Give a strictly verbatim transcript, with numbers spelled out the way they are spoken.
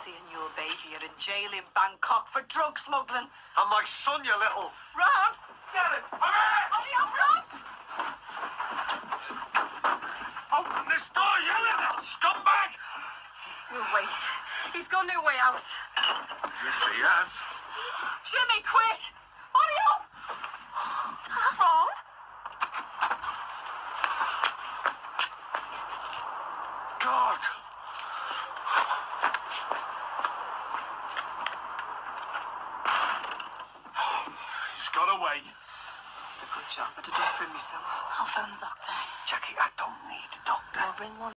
seeing your baby. You're in jail in Bangkok for drug smuggling. And my son, you little... Run! Get it! Hurry! Hurry up, run! Open this door, you little scumbag! We'll wait. He's gone no way out. Yes, he has. Jimmy, quick! Hurry up! What's wrong? God! He's got away. It's a good job, but I don't for myself. I'll phone the doctor. Jackie, I don't need a doctor. I'll ring one.